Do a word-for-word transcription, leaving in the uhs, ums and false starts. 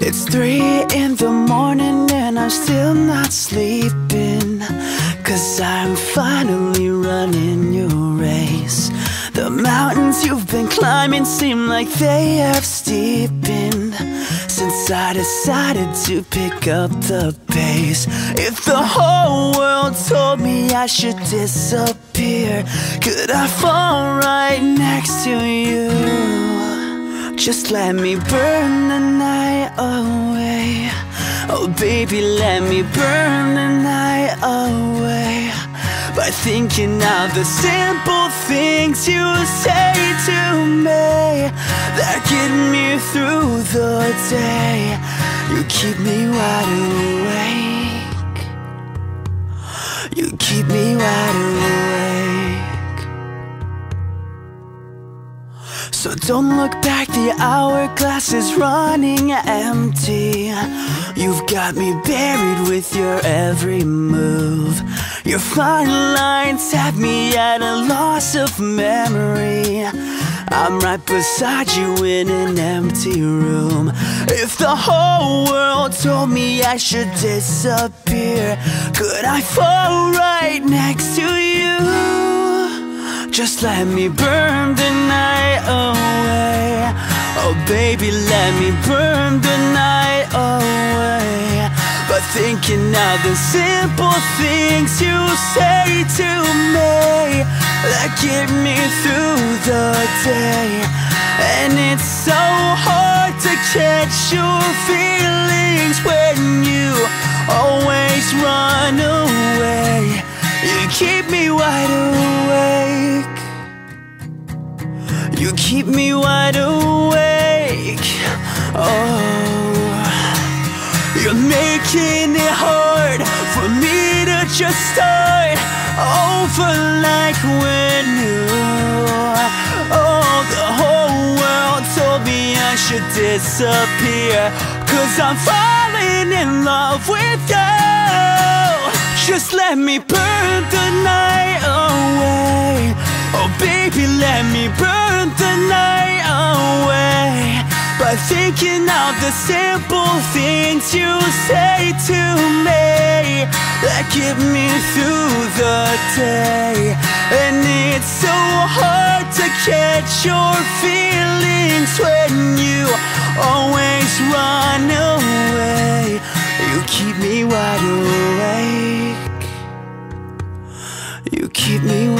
It's three in the morning and I'm still not sleeping, 'cause I'm finally running your race. The mountains you've been climbing seem like they have steepened since I decided to pick up the pace. If the whole world told me I should disappear, could I fall right next to you? Just let me burn the night away. Oh baby, let me burn the night away by thinking of the simple things you say to me that get me through the day. You keep me wide awake. You keep me wide awake. So don't look back, the hourglass is running empty. You've got me buried with your every move. Your fine lines have me at a loss of memory. I'm right beside you in an empty room. If the whole world told me I should disappear, could I fall right next to you? Just let me burn the night away. Oh baby, let me burn the night away by thinking of the simple things you say to me that get me through the day. And it's so hard to catch your feelings when you always run away. You keep me wide awake. You keep me wide awake. Oh, you're making it hard for me to just start over like when you. Oh, the whole world told me I should disappear, 'cause I'm falling in love with you. Just let me burn the night away. Oh baby, let me burn the night away by thinking of the simple things you say to me that get me through the day. And it's so hard to catch your feelings when you always run away. You keep me wide awake. You keep me